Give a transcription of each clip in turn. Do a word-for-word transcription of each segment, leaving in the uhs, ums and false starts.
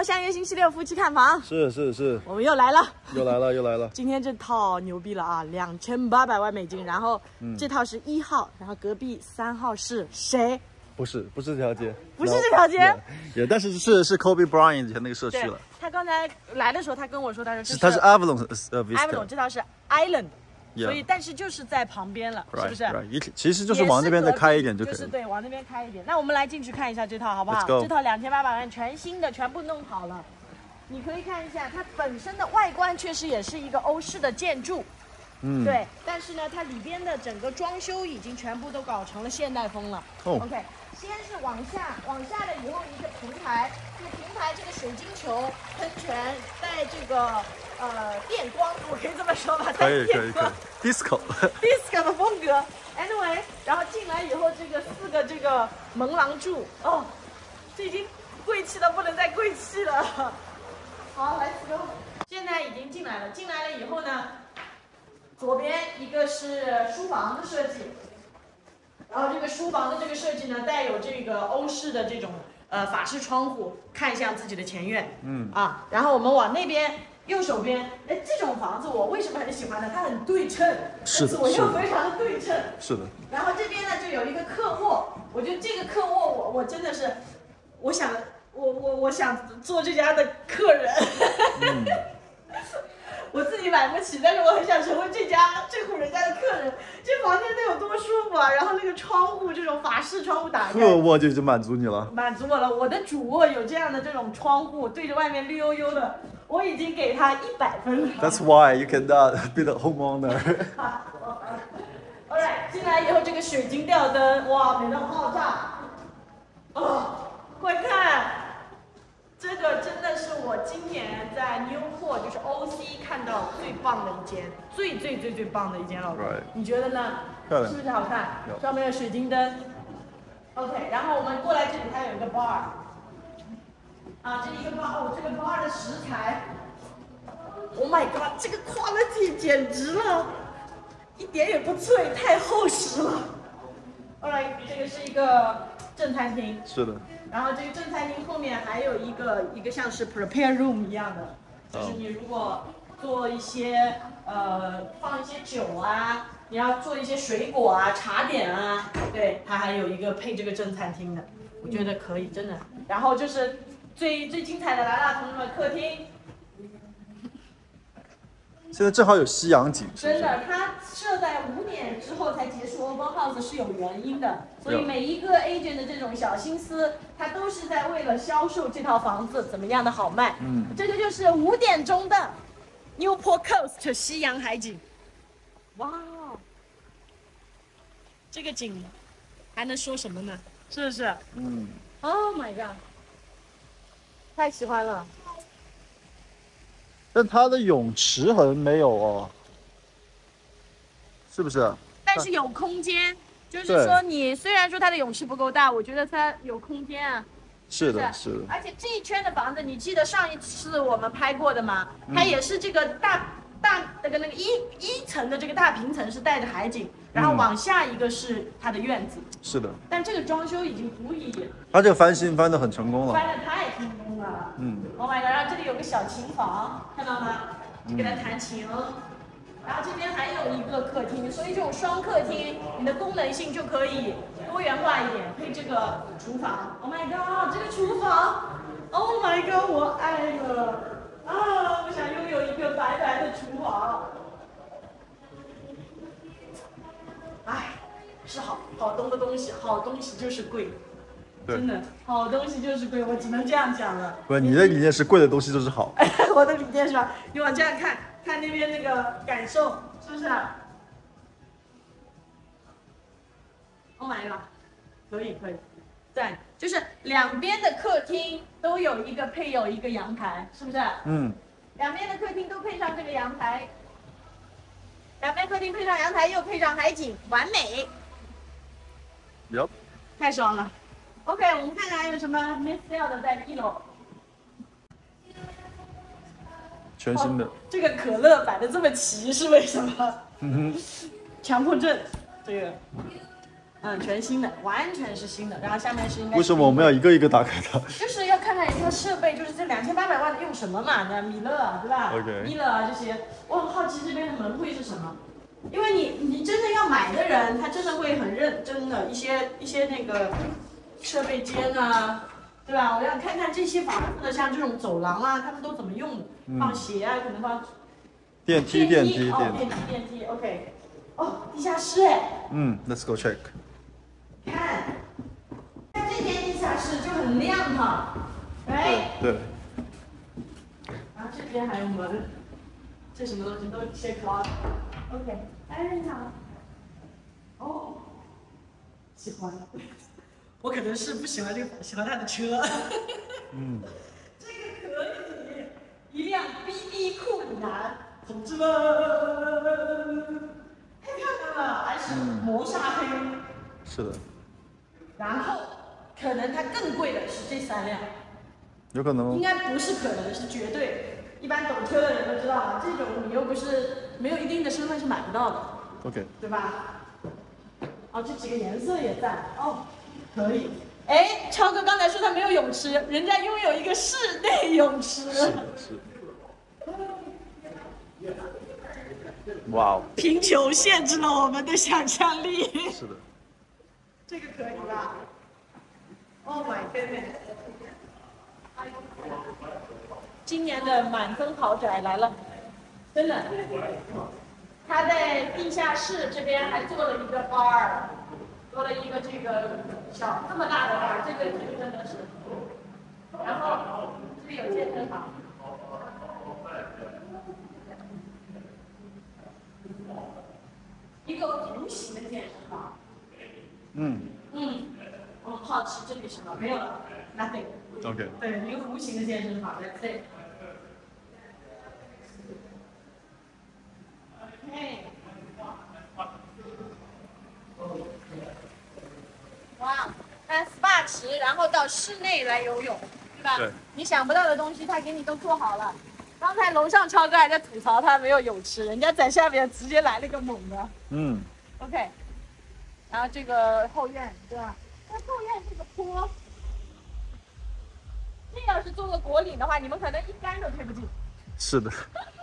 到相约星期六夫妻看房， 是是是， 我们又来了， 又来了又来了。 今天这套牛逼了啊，两千八百万美金。然后、嗯、这套是一号，然后隔壁三号是谁？ 不是不是这条街， 不是这条街， 也但是是是 Kobe Bryant 以前那个社区了。 他刚才来的时候，他跟我说，他说是他是 Avalon 呃 Vista，Avalon 这套是 Island。Yeah. 所以，但是就是在旁边了， right, 是不是？ Right. 其实就是往那边再开一点就可以了。 就是对，往那边开一点。那我们来进去看一下这套，好不好？这套两千八百万，全新的，全部弄好了。你可以看一下，它本身的外观确实也是一个欧式的建筑，嗯，对。但是呢，它里边的整个装修已经全部都搞成了现代风了。哦、OK， 先是往下，往下了以后一个平台，这个平台这个水晶球喷泉带这个。呃，电光，我可以这么说吧， 可以可以可以 ，disco disco 的风格。Anyway， 然后进来以后，这个四个这个门廊柱，哦，这已经贵气到不能再贵气了。好 ，Let's go。现在已经进来了，进来了以后呢，左边一个是书房的设计，然后这个书房的这个设计呢，带有这个欧式的这种呃法式窗户，看向自己的前院。嗯啊，然后我们往那边。右手边，哎，这种房子我为什么很喜欢呢？它很对称， 是的， 左右非常的对称。 是的。 然后这边呢就有一个客卧，我觉得这个客卧我我真的是，我想我我我想做这家的客人。嗯、我自己买不起，但是我很想成为这家这户人家的客人。这房间得有多舒服啊！然后那个窗户，这种法式窗户打开， 客卧就已经满足你了。 满足我了。我的主卧有这样的这种窗户，对着外面绿油油的。我已经给他一百分了。 That's why you cannot be the homeowner. Alright， 进来以后这个水晶吊灯，哇，美到爆炸！哦，快看，这个真的是我今年在 Newport 就是 O C 看到最棒的一间，最最最最棒的一间了。 Right. 你觉得呢？ 漂亮， 是不是好看？上面有水晶灯。OK， 然后我们过来这里，它有一个 bar。啊，这一个 bar， 哦，这个 bar 的食材 ，Oh my god， 这个 quality 简直了，一点也不脆，太厚实了。Alright， 这个是一个正餐厅。 是的。 然后这个正餐厅后面还有一个一个像是 prepare room 一样的，就是你如果做一些呃放一些酒啊，你要做一些水果啊、茶点啊，对，它还有一个配这个正餐厅的，我觉得可以，真的。然后就是。最最精彩的来了，同志们，客厅。 现在正好有夕阳景。 真的，它设在五点之后才结束 open house 是有原因的，所以每一个 agent 的这种小心思，它都是在为了销售这套房子怎么样的好卖。嗯，这个就是五点钟的 Newport Coast 夕阳海景。哇，这个景还能说什么呢？是不是？嗯。Oh my god。太喜欢了， 但它的泳池好像没有哦，是不是？ 但是有空间，就是说你虽然说它的泳池不够大，我觉得它有空间啊。 是的，是的。 而且这一圈的房子，你记得上一次我们拍过的吗？它也是这个大大那个那个一一层的这个大平层是带着海景，然后往下一个是它的院子。 是的。 但这个装修已经足以。 它这个翻新翻得很成功了。 翻得太成功了。嗯。Oh my god！ 然后这里有个小琴房，看到吗？你给它弹琴。然后这边还有一个客厅，所以这种双客厅，你的功能性就可以多元化一点，配这个厨房。Oh my god！ 这个厨房 ，Oh my god！ 我爱了啊！我想拥有一个白白的厨房。哎，是好好东的东西，好东西就是贵。真的，好东西就是贵，我只能这样讲了。 不是，你的理念是贵的东西就是好。 我的理念是吧？你往这样看，看那边那个感受，是不是 ？Oh my god， 可以可以，赞！就是两边的客厅都有一个配有一个阳台，是不是？嗯。两边的客厅都配上这个阳台，两边客厅配上阳台，又配上海景，完美。 有。 太爽了。OK， 我们看看还有什么 miss 掉的在一楼。 全新的、哦。 这个可乐摆的这么齐是为什么？嗯哼。强迫症，这个。 嗯，全新的，完全是新的。然后下面是应该。 为什么我们要一个一个打开它？ 就是要看看人家的设备，就是这两千八百万的用什么嘛？那米勒对吧 ？OK。 米勒啊这些，我很好奇这边的门会是什么，因为你你真的要买的人，他真的会很认真的，一些一些那个设备间啊，对吧？我要看看这些房子的，像这种走廊啊，他们都怎么用的，放鞋啊，可能放。 电梯，电梯， 哦，电梯，电梯 ，OK。哦，地下室哎。 嗯 ，Let's go check。 看，看这间地下室就很亮堂，哎。 对。 然后这边还有门，这什么东西都切开了 ，OK。哎，你好。哦，喜欢了。我可能是不喜欢这个，喜欢他的车。嗯。这个可以，一辆 B B 酷里南，同志们，太漂亮了，还是磨砂黑。嗯、 是的。 然后，可能它更贵的是这三辆。 有可能。 应该不是可能，是绝对。一般懂车的人都知道了，这种你又不是没有一定的身份是买不到的。 OK。 对吧？哦，这几个颜色也在哦。可以，哎，超哥刚才说他没有泳池，人家拥有一个室内泳池。 是的，是的。哇哦！ 贫穷限制了我们的想象力。 是的。 这个可以吧 ？Oh my goodness！ 今年的满分豪宅来了，真的。他在地下室这边还做了一个 bar。做了一个这个小这么大的吧，这个这个真的是，然后这里有健身房，一个弧形的健身房。嗯。嗯，我很好奇这里什么没有了 ，nothing。OK。对，一个弧形的健身房，对。OK。哇，那 S P A 池，然后到室内来游泳，对吧？ 对。 你想不到的东西，他给你都做好了。刚才楼上超哥还在吐槽他没有泳池，人家在下面直接来了个猛的。 嗯。 OK。然后这个后院，对吧？那后院这个坡，这要是做个果岭的话，你们可能一竿都推不进。 是的。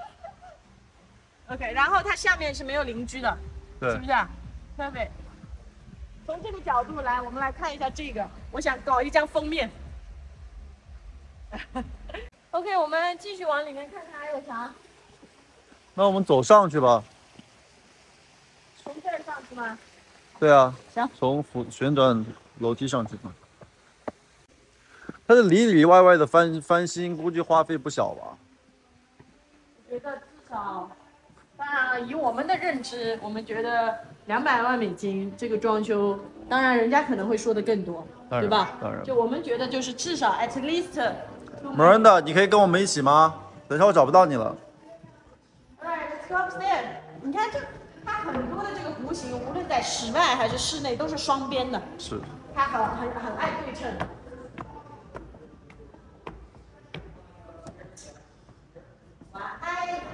OK， 然后它下面是没有邻居的， 对， 是不是啊？对对。从这个角度来，我们来看一下这个。我想搞一张封面。OK， 我们继续往里面看看还有啥。 那我们走上去吧。 从这儿上去吗？ 对啊。 行。 从扶旋转楼梯上去嘛。它是里里外外的翻翻新，估计花费不小吧？ 我觉得至少，当然了，以我们的认知，我们觉得。两百万美金这个装修，当然人家可能会说的更多，对吧？ 当然。 就我们觉得就是至少 at least。 Miranda， 你可以跟我们一起吗？等一下我找不到你了。 Alright, let's go upstairs。你看这，它很多的这个弧形，无论在室外还是室内，都是双边的。 是。 它很很很爱对称。晚安。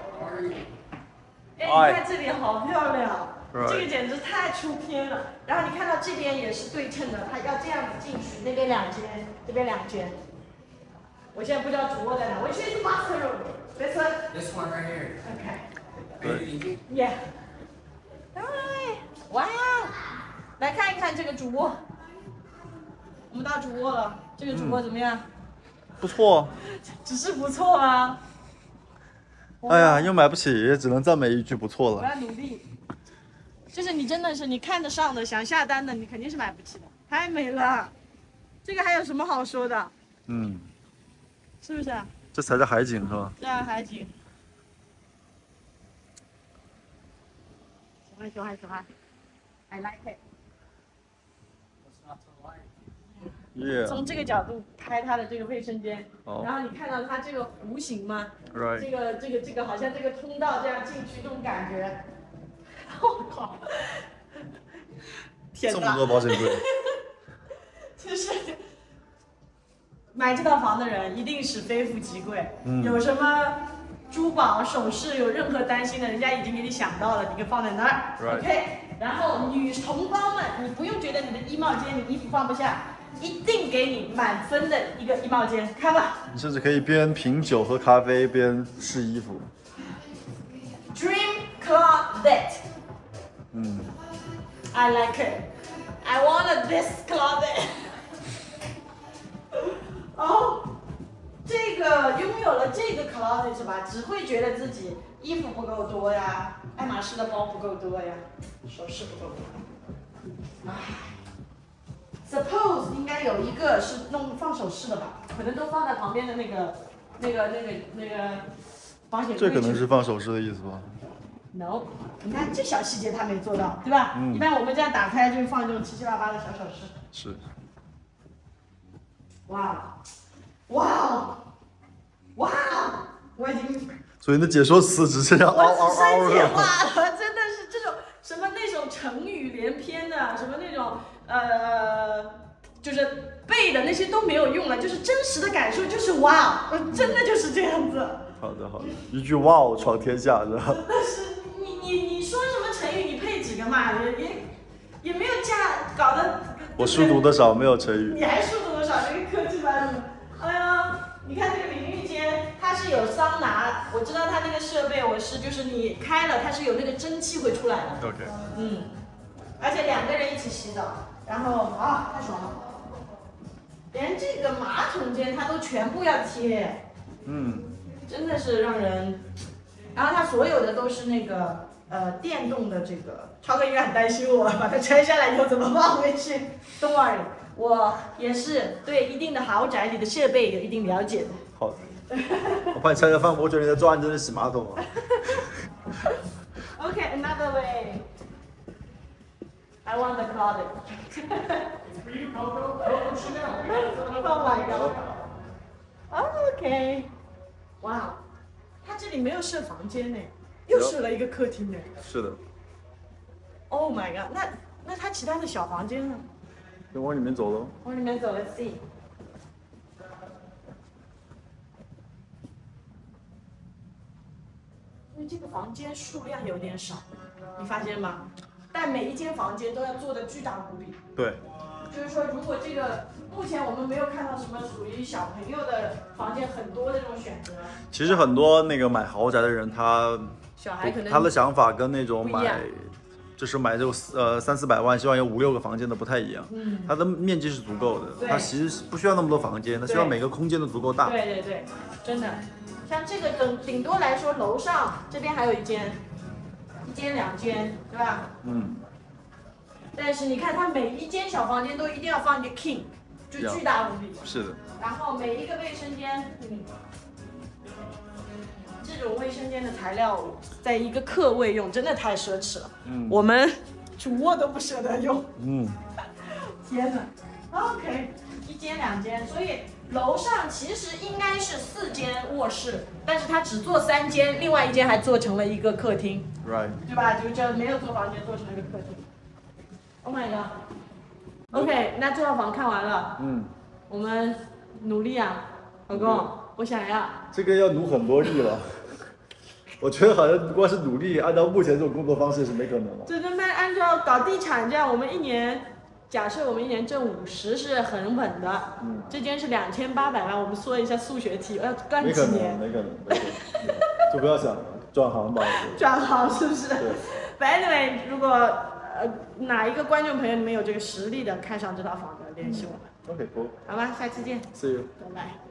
哎，你看这里好漂亮。这个简直太出片了，然后你看到这边也是对称的，它要这样子进去，那边两间，这边两间。我现在不知道主卧在哪，我去 master room。This one. This one right here. Okay. Yeah. Alright. Wow. 来看一看这个主卧。我们到主卧了，这个主卧怎么样？ 不错。 只是不错啊。 哎呀，又买不起，只能赞美一句不错了。 我要努力。就是你真的是你看得上的，想下单的，你肯定是买不起的，太美了。这个还有什么好说的？ 嗯， 是不是？ 这才是海景是吧？ 对啊，海景。喜欢喜欢喜欢 ，I like it。 Yeah. 从这个角度拍它的这个卫生间， oh. 然后你看到它这个弧形吗？ Right. 这个这个这个好像这个通道这样进去这种感觉。我靠！天哪！ 这么多保险柜， 就是买这套房的人一定是非富即贵。嗯，有什么珠宝首饰有任何担心的，人家已经给你想到了，你给放在那儿。 Right. OK。 然后女同胞们，你不用觉得你的衣帽间你衣服放不下，一定给你满分的一个衣帽间，看吧。 你甚至可以边品酒喝咖啡边试衣服。 Dream closet。 嗯。 I like it. I want this closet. 哦，这个拥有了这个 closet 是吧？只会觉得自己衣服不够多呀，爱马仕的包不够多呀，首饰不够多。唉 ，Suppose 应该有一个是弄放首饰的吧？可能都放在旁边的那个、那个、那个、那个保险柜。 这可能是放首饰的意思吧 ？No， 你看这小细节他没做到，对吧？嗯、一般我们这样打开就是放这种七七八八的小首饰。 是。 哇，哇，哇！我已经。 所以你的解说词只剩下嗷嗷嗷我只剩简化了，真的是这种什么那种成语连篇的，什么那种呃，就是背的那些都没有用了，就是真实的感受就是哇，真的就是这样子。 好的好的，一句哇哦闯天下是吧？ 真的是你你你说什么成语你配几个嘛？也也也没有架搞得。 我书读的少，没有成语。 你还书读的少，这个科技班的。哎呀，你看这个淋浴间，它是有桑拿，我知道它那个设备，我是就是你开了，它是有那个蒸汽会出来的。 OK。 嗯，而且两个人一起洗澡，然后啊，太爽了。连这个马桶间它都全部要贴。 嗯。 真的是让人，然后它所有的都是那个。呃，电动的这个，超哥应该很担心我把它拆下来以后怎么放回去。Don't worry， 我也是对一定的豪宅里的设备有一定了解的。 好的，我怕你拆开放，我觉得你在做认真的洗马桶啊。 Okay，another way. I want the closet. Oh my god. Okay. Wow， 它这里没有设房间呢。又设了一个客厅呢。 是的。 Oh my god， 那那他其他的小房间呢？ 就往里面走喽。 往里面走 ，Let's see。因为这个房间数量有点少，你发现吗？但每一间房间都要做的巨大无比。 对。 就是说，如果这个目前我们没有看到什么属于小朋友的房间很多的这种选择。 其实很多那个买豪宅的人，他。 小孩可能他的想法跟那种买，就是买这种呃三四百万，希望有五六个房间的不太一样。嗯，它的面积是足够的，它其实不需要那么多房间，它希望每个空间都足够大。 对对对，真的，像这个顶顶多来说，楼上这边还有一间，一间两间，对吧？嗯。但是你看，它每一间小房间都一定要放一个 king， 就巨大无比。 是的。 然后每一个卫生间，嗯。这种卫生间的材料，在一个客卫用，真的太奢侈了。嗯，我们主卧都不舍得用。嗯，天哪。OK， 一间两间，所以楼上其实应该是四间卧室，但是它只做三间，另外一间还做成了一个客厅。 Right。 对吧？就就没有做房间，做成了一个客厅。Oh my god。OK， 那这套房看完了。嗯。我们努力啊，老公，我想要。 这个要努很多力了。我觉得好像光是努力，按照目前这种工作方式是没可能了。 这他妈按照搞地产这样，我们一年，假设我们一年挣五十是很稳的。嗯。这间是两千八百万，我们说一下数学题，要干几年？ 没可能，没可能，没可能就不要想了，转行吧。 转行是不是？对。But anyway， 如果呃哪一个观众朋友你们有这个实力的，看上这套房的，联系我们。 OK， 好。 好吧，下期见。 See you。 拜拜。